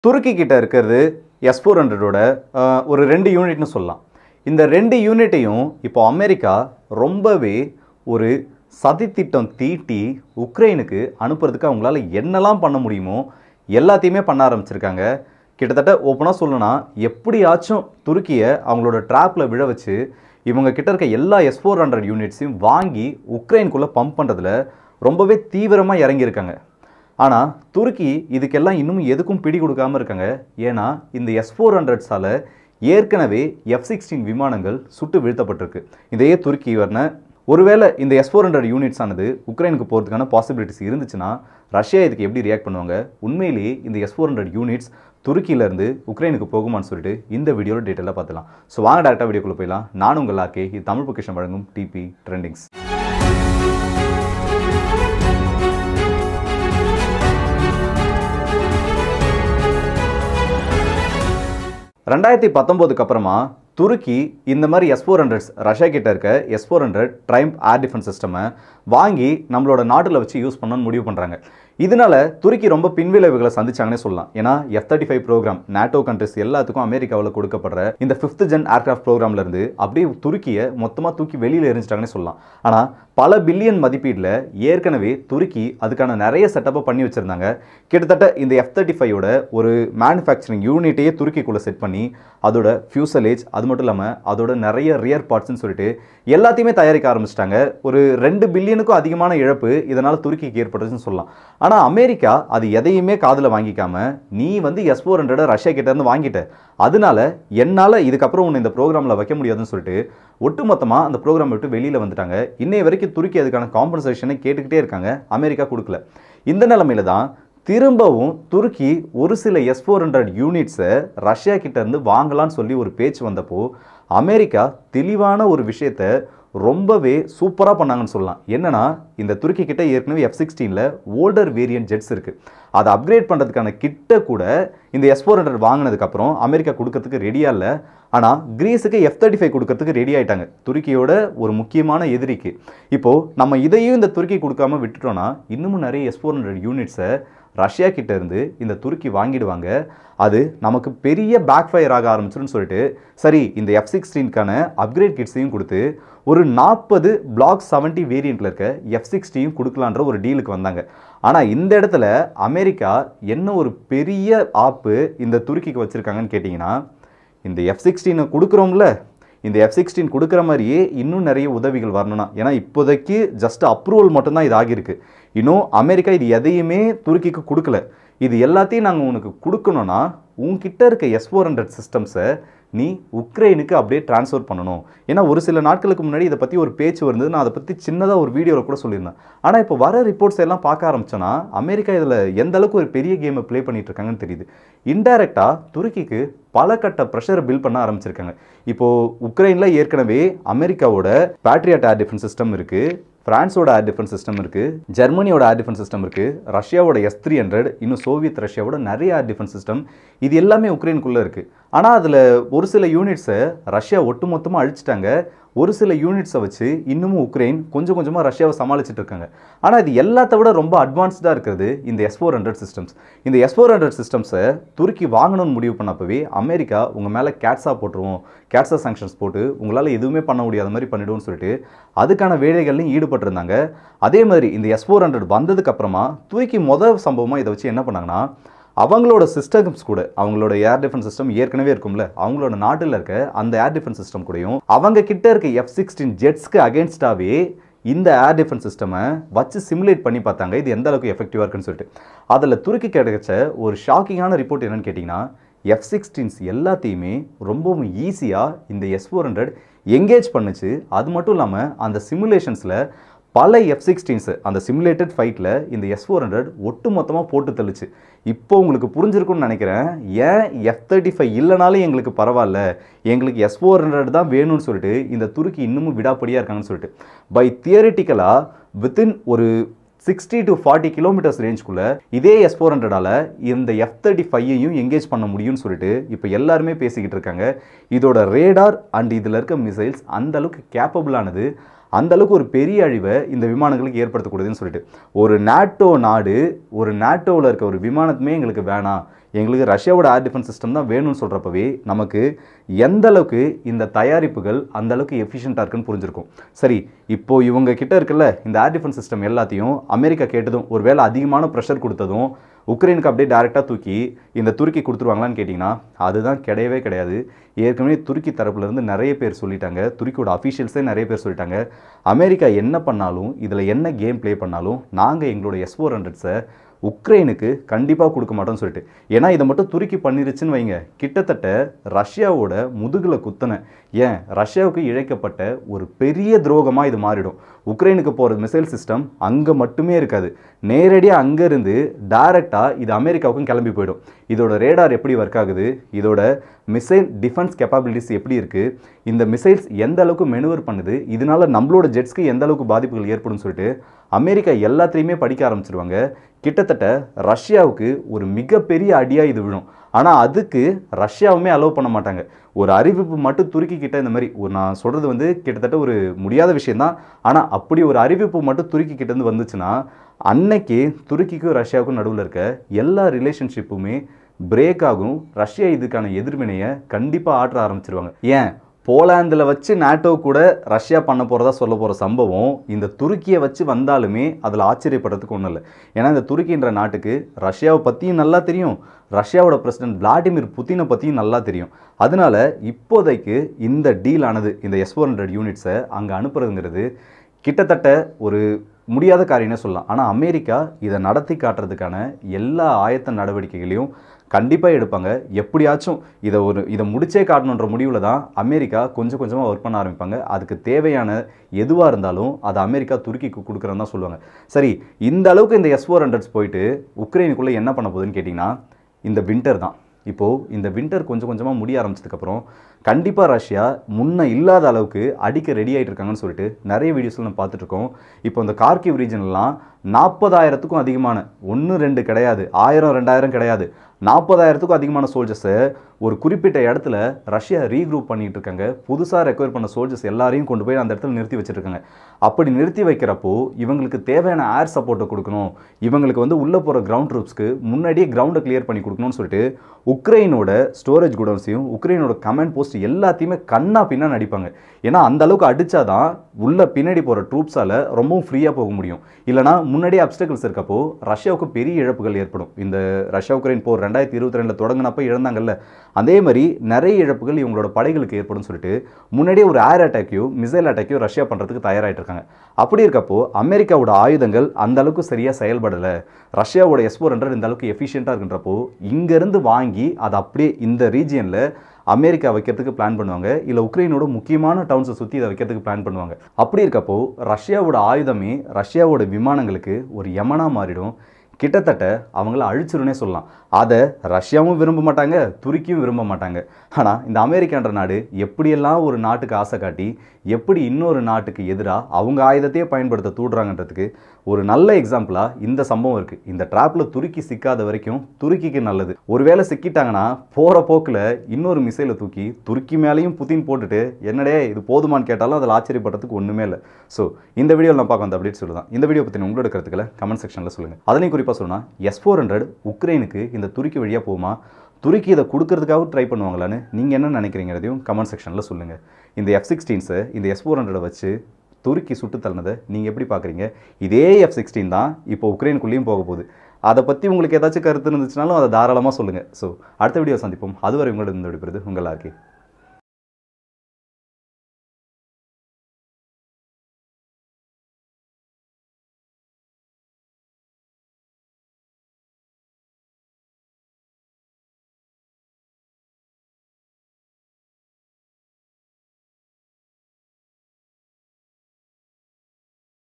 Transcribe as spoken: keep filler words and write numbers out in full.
துருக்கி கிட்ட இருக்கிறது S four ஹண்ட்ரடோட ஒரு ரெண்டு யூனிட்னு சொல்லலாம். இந்த ரெண்டு யூனிட்டையும் இப்போ அமெரிக்கா ரொம்பவே ஒரு சதித்திட்டம் தீட்டி உக்ரைனுக்கு அனுப்புறதுக்கு அவங்களால என்னெல்லாம் பண்ண முடியுமோ எல்லாத்தையுமே பண்ண ஆரம்பிச்சிருக்காங்க. கிட்டத்தட்ட ஓப்பனாக சொல்லணும்னா எப்படியாச்சும் துருக்கியை அவங்களோட ட்ராப்பில் விழ வச்சு இவங்க கிட்ட இருக்க எல்லா எஸ் ஃபோர் ஹண்ட்ரட் யூனிட்ஸையும் வாங்கி உக்ரைனுக்குள்ளே பம்ப் பண்ணுறதுல ரொம்பவே தீவிரமாக இறங்கியிருக்காங்க. ஆனால் துருக்கி இதுக்கெல்லாம் இன்னும் எதுக்கும் பிடி கொடுக்காமல் இருக்காங்க. ஏன்னா இந்த எஸ் ஃபோர் ஹண்ட்ரட்ஸால் ஏற்கனவே எஃப் சிக்ஸ்டீன் விமானங்கள் சுட்டு வீழ்த்தப்பட்டிருக்கு. இதையே துருக்கி வரன ஒருவேளை இந்த எஸ் ஃபோர் ஹண்ட்ரட் யூனிட்ஸ் ஆனது உக்ரைனுக்கு போகிறதுக்கான பாசிபிலிட்டிஸ் இருந்துச்சுன்னா ரஷ்யா இதுக்கு எப்படி ரியாக்ட் பண்ணுவாங்க, உண்மையிலேயே இந்த எஸ் ஃபோர் ஹண்ட்ரட் யூனிட்ஸ் துருக்கியிலேருந்து உக்ரைனுக்கு போகுமான்னு சொல்லிட்டு இந்த வீடியோவில் டீட்டெயிலாக பார்த்துலாம். ஸோ வாங்க டேரக்டாக வீடியோக்குள்ளே போயிடலாம். நான் உங்கள் ஆர்கே, இது தமிழ் பொக்கிஷம் வழங்கும் டிபி ட்ரெண்டிங்ஸ். ரெண்டாயிரத்தி பத்தொம்போதுக்கு அப்புறமா துருக்கி இந்த மாதிரி எஸ் ஃபோர் ஹண்ட்ரட்ஸ் ரஷ்யா கிட்ட இருக்க S four hundred Triumf air defence சிஸ்டமை வாங்கி நம்மளோட நாட்டில் வச்சு யூஸ் பண்ணணும்னு முடிவு பண்ணுறாங்க. இதனால துருக்கி ரொம்ப பின்விளைவுகளை சந்திச்சாங்கன்னே சொல்லலாம். ஏன்னா F thirty five programme NATO countries எல்லாத்துக்கும் அமெரிக்காவில் கொடுக்கப்படுற இந்த ஃபிஃப்த் ஜென் ஏர்கிராஃப்ட் ப்ரோக்ராம்ல இருந்து அப்படியே துருக்கியை மொத்தமாக தூக்கி வெளியில் எரிஞ்சிட்டாங்கன்னு சொல்லலாம். ஆனால் பல பில்லியன் மதிப்பீட்டில் ஏற்கனவே துருக்கி அதுக்கான நிறைய செட்டப்பை பண்ணி வச்சிருந்தாங்க. கிட்டத்தட்ட இந்த எஃப் தேர்ட்டி ஃபைவோட ஒரு மேனுஃபேக்சரிங் யூனிட்டையே துருக்கிக்குள்ளே செட் பண்ணி அதோட ஃபியூசலேஜ் அது மட்டும் இல்லாமல் அதோட நிறைய ரியர் பார்ட்ஸ்ன்னு சொல்லிட்டு எல்லாத்தையுமே தயாரிக்க ஆரம்பிச்சிட்டாங்க. ஒரு ரெண்டு பில்லியனுக்கும் அதிகமான இழப்பு இதனால் துருக்கிக்கு ஏற்பட்டுச்சுன்னு சொல்லலாம். ஆனால் அமெரிக்கா அது எதையுமே காதில் வாங்கிக்காம நீ வந்து எஸ் ஃபோர் ஹண்ட்ரட் ரஷ்யா கிட்ட இருந்து வாங்கிட்ட, அதனால என்னால் இதுக்கப்புறம் உன்னை இந்த ப்ரோக்ராமில் வைக்க முடியாதுன்னு சொல்லிட்டு ஒட்டுமொத்தமாக அந்த ப்ரோக்ராம் விட்டு வெளியில் வந்துட்டாங்க. இன்னைய வரைக்கும் துருக்கி அதுக்கான காம்பன்சேஷனை கேட்டுக்கிட்டே இருக்காங்க, அமெரிக்கா கொடுக்கல. இந்த நிலைமையில தான் திரும்பவும் துருக்கி ஒரு சில எஸ் ஃபோர் ஹண்ட்ரட் யூனிட்ஸை ரஷ்யா கிட்ட இருந்து வாங்கலான்னு சொல்லி ஒரு பேச்சு வந்தப்போ அமெரிக்கா தெளிவான ஒரு விஷயத்தை ரொம்பவே சூப்பராக பண்ணாங்கன்னு சொல்லலாம். என்னன்னா இந்த துருக்கி கிட்ட ஏற்கனவே எஃப் சிக்ஸ்டீனில் ஓல்டர் வேரியன்ட் ஜெட்ஸ் இருக்குது. அதை அப்கிரேட் பண்ணுறதுக்கான கிட்ட கூட இந்த எஸ் ஃபோர் ஹண்ட்ரட் வாங்கினதுக்கப்புறம் அமெரிக்கா கொடுக்கறதுக்கு ரெடியாக இல்லை. ஆனால் கிரீஸுக்கு எஃப் தேர்ட்டி ஃபைவ் கொடுக்கறதுக்கு ரெடி ஆகிட்டாங்க, துருக்கியோட ஒரு முக்கியமான எதிரிக்கு. இப்போது நம்ம இதையும் இந்த துருக்கி கொடுக்காம விட்டுட்டோன்னா இன்னமும் நிறைய எஸ் ஃபோர் ஹண்ட்ரட் யூனிட்ஸை ரஷ்யா கிட்ட இருந்து இந்த துருக்கி வாங்கிடுவாங்க. அது நமக்கு பெரிய பேக் ஃபயர் ஆக ஆரம்பிச்சிருன்னு சொல்லிட்டு சரி இந்த எஃப் சிக்ஸ்டீனுக்கான அப்கிரேட் கிட்ஸையும் கொடுத்து ஒரு நாற்பது பிளாக் செவன்ட்டி வேரியண்ட்டில் இருக்க எஃப் சிக்ஸ்டியும் கொடுக்கலான்ற ஒரு டீலுக்கு வந்தாங்க. ஆனால் இந்த இடத்துல அமெரிக்கா என்ன ஒரு பெரிய ஆப்பு இந்த துருக்கிக்கு வச்சுருக்காங்கன்னு கேட்டிங்கன்னா, இந்த எஃப் சிக்ஸ்டீனை கொடுக்குறோம்ல, இந்த எஃப் சிக்ஸ்டீன் கொடுக்குற மாதிரியே இன்னும் நிறைய உதவிகள் வரணும்னா, ஏன்னா இப்போதைக்கு ஜஸ்ட் அப்ரூவல் மட்டும்தான் இது ஆகியிருக்கு. இன்னும் அமெரிக்கா இது எதையுமே துருக்கிக்கு கொடுக்கல. இது எல்லாத்தையும் நாங்கள் உனக்கு கொடுக்கணும்னா உங்ககிட்ட இருக்க எஸ் ஃபோர் ஹண்ட்ரட் சிஸ்டம்ஸை நீ உக்ரைனுக்கு அப்படியே டிரான்ஸ்ஃபர் பண்ணணும். ஏன்னா ஒரு சில நாட்களுக்கு முன்னாடி இதை பற்றி ஒரு பேச்சு வருந்தது, நான் அதை பற்றி சின்னதாக ஒரு வீடியோவில் கூட சொல்லியிருந்தேன். ஆனால் இப்போ வர ரிப்போர்ட்ஸ் எல்லாம் பார்க்க ஆரம்பிச்சோன்னா அமெரிக்கா இதில் எந்த அளவுக்கு ஒரு பெரிய கேமை ப்ளே பண்ணிட்டு இருக்காங்கன்னு தெரியுது. இன்டைரக்டாக துருக்கிக்கு பல கட்ட ப்ரெஷரை பில்ட் பண்ண ஆரம்பிச்சிருக்காங்க. இப்போது உக்ரைனில் ஏற்கனவே அமெரிக்காவோட பேட்ரியாட் ஏர் டிஃபென்ஸ் சிஸ்டம் இருக்குது, பிரான்ஸோட ஏர் டிஃபென்ஸ் சிஸ்டம் இருக்குது, ஜெர்மனியோட ஏர் டிஃபென்ஸ் சிஸ்டம் இருக்குது, ரஷ்யாவோட எஸ் த்ரீ ஹண்ட்ரட், இன்னும் சோவியத் ரஷ்யாவோட நிறைய ஏர் டிஃபென்ஸ் சிஸ்டம், இது எல்லாமே உக்ரைனுக்குள்ளே இருக்குது. ஆனால் அதில் ஒரு சில யூனிட்ஸை ரஷ்யா ஒட்டுமொத்தமாக அழிச்சிட்டாங்க. ஒரு சில யூனிட்ஸை வச்சு இன்னமும் உக்ரைன் கொஞ்சம் கொஞ்சமாக ரஷ்யாவை சமாளிச்சுட்டு இருக்காங்க. ஆனால் இது எல்லாத்த விட ரொம்ப அட்வான்ஸ்டாக இருக்கிறது இந்த எஸ் ஃபோர் ஹண்ட்ரட் சிஸ்டம்ஸ். இந்த எஸ் ஃபோர் ஹண்ட்ரட் சிஸ்டம்ஸை துருக்கி வாங்கணும்னு முடிவு பண்ணப்பவே அமெரிக்கா உங்கள் மேலே கேட்ஸாக போட்டுருவோம், கேட்ஸா சாங்ஷன்ஸ் போட்டு உங்களால் எதுவுமே பண்ண முடியாத மாதிரி பண்ணிடுவோம்னு சொல்லிட்டு அதுக்கான வேலைகள்லையும் ஈடுபட்டிருந்தாங்க. அதே மாதிரி இந்த எஸ் ஃபோர் ஹண்ட்ரட் வந்ததுக்கு அப்புறமா துருக்கி மொதல் சம்பவமாக இதை வச்சு என்ன பண்ணாங்கன்னா, அவங்களோட சிஸ்டம்ஸ் கூட அவங்களோட ஏர் டிஃபென்ஸ் சிஸ்டம் ஏற்கனவே இருக்கும்ல, அவங்களோட நாட்டில் இருக்க அந்த ஏர் டிஃபென்ஸ் சிஸ்டம் கூடயும் அவங்க கிட்ட இருக்க எஃப் சிக்ஸ்டீன் ஜெட்ஸ்க்கு அகேன்ஸ்டாகவே இந்த ஏர் டிஃபென்ஸ் சிஸ்டமை வச்சு சிமுலேட் பண்ணி பார்த்தாங்க இது எந்த அளவுக்கு எஃபெக்டிவாக இருக்குன்னு சொல்லிட்டு. அதில் துருக்கி கிடைச்ச ஒரு ஷாக்கிங்கான ரிப்போர்ட் என்னன்னு கேட்டிங்கன்னா, எஃப் சிக்ஸ்டீன்ஸ் எல்லாத்தையுமே ரொம்பவும் ஈஸியாக இந்த எஸ் ஃபோர் ஹண்ட்ரட் எங்கேஜ் பண்ணுச்சு. அது மட்டும் இல்லாமல் அந்த சிமுலேஷன்ஸில் பல எஃப் சிக்ஸ்டீன்ஸு அந்த சிமுலேட்டட் ஃபைட்டில் இந்த எஸ் ஃபோர் ஹண்ட்ரட் ஒட்டு மொத்தமாக போட்டு தள்ளிச்சு. இப்போ உங்களுக்கு புரிஞ்சிருக்கும்னு நினைக்கிறேன் ஏன் எஃப் தேர்ட்டி ஃபைவ் இல்லைனாலும் எங்களுக்கு பரவாயில்ல, எங்களுக்கு எஸ் ஃபோர் ஹண்ட்ரட் தான் வேணும்னு சொல்லிட்டு இந்த துருக்கி இன்னமும் விடாப்படியாக இருக்காங்கன்னு சொல்லிட்டு. பை தியரிட்டிக்கலாக வித்தின் ஒரு சிக்ஸ்டி டு ஃபார்ட்டி கிலோமீட்டர்ஸ் ரேஞ்சுக்குள்ளே இதே எஸ் ஃபோர் ஹண்ட்ரடால் இந்த எஃப் தேர்ட்டி ஃபைவையும் எங்கேஜ் பண்ண முடியும்னு சொல்லிட்டு இப்போ எல்லாருமே பேசிக்கிட்டு இருக்காங்க. இதோட ரேடார் அண்ட் இதில் இருக்க மிசைல்ஸ் அந்த அளவுக்கு கேப்பபிளானது, அந்த அளவுக்கு ஒரு பெரிய அழிவை இந்த விமானங்களுக்கு ஏற்படுத்தக்கூடாதுன்னு சொல்லிட்டு ஒரு நாட்டோ நாடு ஒரு நாட்டோவில் இருக்க ஒரு விமானத்துமே எங்களுக்கு வேணாம், எங்களுக்கு ரஷ்யாவோட ஏர் டிஃபென்ஸ் சிஸ்டம் தான் வேணும்னு சொல்கிறப்பவே நமக்கு எந்த அளவுக்கு இந்த தயாரிப்புகள் அந்த அளவுக்கு எஃபிஷியண்ட்டாக இருக்குன்னு புரிஞ்சிருக்கும். சரி, இப்போது இவங்க கிட்ட இருக்குல்ல இந்த ஏர் டிஃபென்ஸ் சிஸ்டம் எல்லாத்தையும் அமெரிக்கா கேட்டதும் ஒரு வேளை அதிகமான ப்ரெஷர் கொடுத்ததும் உக்ரைனுக்கு அப்படியே டேரெக்டாக தூக்கி இந்த துருக்கி கொடுத்துருவாங்களான்னு கேட்டிங்கன்னா அதுதான் கிடையவே கிடையாது. ஏற்கனவே துருக்கி தரப்புலேருந்து நிறைய பேர் சொல்லிட்டாங்க, துருக்கியோட அஃபீஷியல்ஸே நிறைய பேர் சொல்லிட்டாங்க, அமெரிக்கா என்ன பண்ணாலும் இதில் என்ன கேம் ப்ளே பண்ணாலும் நாங்கள் எங்களோட எஸ் ஃபோர் ஹண்ட்ரட்ஸை உக்ரைனுக்கு கண்டிப்பாக கொடுக்க மாட்டோம்னு சொல்லிட்டு. ஏன்னா இதை மட்டும் துருக்கி பண்ணிருச்சுன்னு வைங்க, கிட்டத்தட்ட ரஷ்யாவோட முதுகில் குத்தனை, ஏன் ரஷ்யாவுக்கு இழைக்கப்பட்ட ஒரு பெரிய துரோகமாக இது மாறிடும். உக்ரைனுக்கு போகிற மிசைல் சிஸ்டம் அங்கே மட்டுமே இருக்காது, நேரடியாக அங்கேருந்து டைரெக்டாக இது அமெரிக்காவுக்கும் கிளம்பி போயிடும். இதோட ரேடார் எப்படி ஒர்க் ஆகுது, இதோட மிசைல் டிஃபென்ஸ் கேப்பபிலிட்டிஸ் எப்படி இருக்குது, இந்த மிசைல்ஸ் எந்த அளவுக்கு மெனுவர் பண்ணுது, இதனால நம்மளோட ஜெட்ஸ்க்கு எந்த அளவுக்கு பாதிப்புகள் ஏற்படும் சொல்லிட்டு அமெரிக்கா எல்லாத்தையுமே படிக்க ஆரம்பிச்சிருவாங்க. கிட்டத்தட்ட ரஷ்யாவுக்கு ஒரு மிகப்பெரிய அடியாக இது விழும். ஆனால் அதுக்கு ரஷ்யாவுமே அலோவ் பண்ண மாட்டாங்க. ஒரு அறிவிப்பு மட்டும் துருக்கி கிட்ட இந்த மாதிரி ஒரு நான் சொல்கிறது வந்து கிட்டத்தட்ட ஒரு முடியாத விஷயந்தான், ஆனால் அப்படி ஒரு அறிவிப்பு மட்டும் துருக்கி கிட்டேருந்து வந்துச்சுன்னா அன்னைக்கு துருக்கிக்கும் ரஷ்யாவுக்கும் நடுவில் இருக்க எல்லா ரிலேஷன்ஷிப்புமே பிரேக் ஆகும். ரஷ்யா இதுக்கான எதிர்வினையை கண்டிப்பாக ஆற்ற ஆரம்பிச்சிருவாங்க. ஏன் போலாந்தில் வச்சு நாட்டோ கூட ரஷ்யா பண்ண போகிறதா சொல்ல போகிற சம்பவம் இந்த துருக்கியை வச்சு வந்தாலுமே அதில் ஆச்சரியப்படுறதுக்கு ஒன்றும் இல்லை. ஏன்னா இந்த துருக்கின்ற நாட்டுக்கு ரஷ்யாவை பற்றியும் நல்லா தெரியும், ரஷ்யாவோட பிரசிடென்ட் விளாடிமிர் புட்டினை பற்றியும் நல்லா தெரியும். அதனால இப்போதைக்கு இந்த டீல் ஆனது இந்த எஸ் ஃபோர் ஹண்ட்ரட் யூனிட்ஸை அங்கே அனுப்புறதுங்கிறது கிட்டத்தட்ட ஒரு முடியாத காரியம்னே சொல்லலாம். ஆனால் அமெரிக்கா இதை நடத்தி காட்டுறதுக்கான எல்லா ஆயத்த நடவடிக்கைகளையும் கண்டிப்பாக எடுப்பாங்க. எப்படியாச்சும் இதை ஒரு இதை முடிச்சே காட்டணுன்ற முடிவில் தான் அமெரிக்கா கொஞ்சம் கொஞ்சமாக ஒர்க் பண்ண ஆரம்பிப்பாங்க. அதுக்கு தேவையான எதுவாக இருந்தாலும் அதை அமெரிக்கா துருக்கிக்கு கொடுக்குறன்னு தான் சொல்லுவாங்க. சரி, இந்த அளவுக்கு இந்த எஸ் ஃபோர் ஹண்ட்ரட்ஸ் போயிட்டு உக்ரைனுக்குள்ளே என்ன பண்ண போகுதுன்னு கேட்டிங்கன்னா இந்த வின்டர் தான். இப்போது இந்த வின்டர் கொஞ்சம் கொஞ்சமாக முடிய ஆரம்பிச்சதுக்கப்புறம் கண்டிப்பாக ரஷ்யா முன்ன இல்லாத அளவுக்கு அடிக்க ரெடி ஆகிட்டு இருக்காங்கன்னு சொல்லிட்டு நிறைய வீடியோஸில் நம்ம பார்த்துட்ருக்கோம். இப்போ இந்த கார்கிவ் ரீஜன்லாம் நாற்பதாயிரத்துக்கும் அதிகமான, ஒன்று ரெண்டு கிடையாது, ஆயிரம் ரெண்டாயிரம் கிடையாது, நாற்பதாயிரத்துக்கும் அதிகமான சோல்ஜர்ஸை ஒரு குறிப்பிட்ட இடத்துல ரஷ்யா ரீக்ரூப் பண்ணிகிட்டு இருக்காங்க. புதுசாக ரெக்வயர் பண்ண சோல்ஜர்ஸ் எல்லாரையும் கொண்டு போய் அந்த இடத்துல நிறுத்தி வச்சுருக்காங்க. அப்படி நிறுத்தி வைக்கிறப்போ இவங்களுக்கு தேவையான ஏர் சப்போர்ட்டை கொடுக்கணும், இவங்களுக்கு வந்து உள்ளே போகிற கிரவுண்ட் ட்ரூப்ஸ்க்கு முன்னாடியே கிரவுண்டை கிளியர் பண்ணி கொடுக்கணும்னு சொல்லிட்டு உக்ரைனோட ஸ்டோரேஜ் குடோன்ஸையும் உக்ரைனோட கமாண்ட் போஸ்ட் எல்லாத்தையுமே கண்ணா பின்னா நடிப்பாங்க. ஏன்னா அந்த அளவுக்கு அடித்தாதான் உள்ள பின்னாடி போகிற ட்ரூப்ஸால் ரொம்பவும் ஃப்ரீயாக போக முடியும். இல்லைனா முன்னாடியே அப்டக்கிள்ஸ் இருக்கப்போ ரஷ்யாவுக்கு பெரிய இழப்புகள் ஏற்படும். இந்த ரஷ்யா உக்ரைன் போர் ரெண்டாயிரத்தி இருபத்தி ரெண்டில் தொடங்கினப்போ இழந்தாங்கல்ல, அதே மாதிரி நிறைய இழப்புகள் இவங்களோட படைகளுக்கு ஏற்படும் சொல்லிட்டு முன்னாடியே ஒரு ஏர் அட்டாக்கையோ மிசைல் அட்டாக்கையோ ரஷ்யா பண்ணுறதுக்கு தயாராகிட்டு இருக்காங்க. அப்படி இருக்கப்போ அமெரிக்காவோட ஆயுதங்கள் அந்த அளவுக்கு சரியாக செயல்படலை, ரஷ்யாவோட எஸ் ஃபோர் ஹண்ட்ரட் இந்த அளவுக்கு எஃபிஷியண்ட்டாக இருக்குன்றப்போ இங்கேருந்து வாங்கி அதை அப்படியே இந்த ரீஜியனில் அமெரிக்கா வைக்கிறதுக்கு பிளான் பண்ணுவாங்க, இல்லை உக்ரைனோட முக்கியமான டவுன்ஸை சுற்றி இதை வைக்கிறதுக்கு பிளான் பண்ணுவாங்க. அப்படி இருக்கப்போ ரஷ்யாவோட ஆயுதமே ரஷ்யாவோட விமானங்களுக்கு ஒரு யமனாக மாறிடும். கிட்டத்தட்ட அவங்கள அழிச்சிருன்னே சொல்லலாம். அதை ரஷ்யாவும் விரும்ப மாட்டாங்க, துருக்கியும் விரும்ப மாட்டாங்க. ஆனால் இந்த அமெரிக்கான்ற நாடு எப்படியெல்லாம் ஒரு நாட்டுக்கு ஆசை காட்டி எப்படி இன்னொரு நாட்டுக்கு எதிராக அவங்க ஆயுதத்தையே பயன்படுத்த தூடுறாங்கன்றதுக்கு ஒரு நல்ல எக்ஸாம்பிளாக இந்த சம்பவம் இருக்குது. இந்த ட்ராப்பில் துருக்கி சிக்காத வரைக்கும் துருக்கிக்கு நல்லது. ஒருவேளை சிக்கிட்டாங்கன்னா போகிற போக்கில் இன்னொரு மிசைலை தூக்கி துருக்கி மேலேயும் புத்தின் போட்டுட்டு என்னடே இது போதுமான்னு கேட்டாலும் அதில் ஆச்சரியப்படுறதுக்கு ஒன்றுமே இல்லை. ஸோ இந்த வீடியோவில் நான் பார்க்க வந்த அப்டேட் சொல்லுதான். இந்த வீடியோ பற்றி உங்களோட கருத்துக்களை கமெண்ட் செக்ஷனில் சொல்லுங்கள். அதனையும் குறிப்பாக சொல்லணும், எஸ் ஃபோர் ஹண்ட்ரட் உக்ரைனுக்கு இந்த துருக்கி வழியாக போகுமா, துருக்கி இதை கொடுக்கறதுக்காக ட்ரை பண்ணுவாங்களான்னு நீங்கள் என்ன நினைக்கிறீங்கிறதையும் கமெண்ட் செக்ஷனில் சொல்லுங்கள். இந்த எஃப் சிக்ஸ்டீன்ஸை இந்த எஸ் ஃபோர் ஹண்ட்ரடை வச்சு துருக்கி சுட்டு தள்ளினதை நீங்கள் எப்படி பார்க்குறீங்க? இதே எஃப் சிக்ஸ்டீன் தான் இப்போ உக்ரைனுக்குள்ளேயும் போக போகுது. அதை பற்றி உங்களுக்கு ஏதாச்சும் கருத்து இருந்துச்சுனாலும் அதை தாராளமாக சொல்லுங்கள். ஸோ அடுத்த வீடியோ சந்திப்போம். அதுவரை உங்களோட இந்த விடுபடுது உங்கள் ஆர்கே.